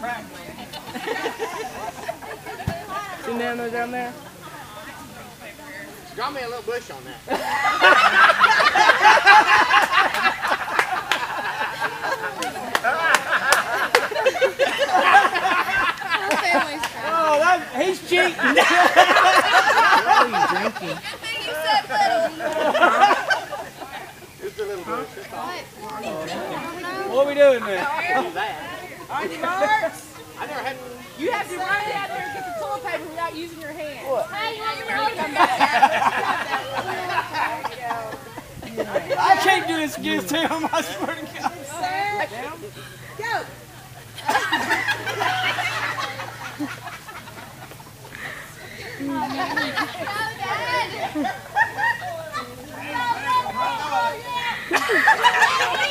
See Nano down there? Draw me a little bush on that. Oh, he's cheating. What are you drinking? Good thing you said little. Just a little bush. What are we doing there? Do that. On your marks. I never had. You have to run out there and get the toilet paper without using your hands. What? Hey, you want your own come back? I can't do this against him, I swear to God. Go. Go, Dad.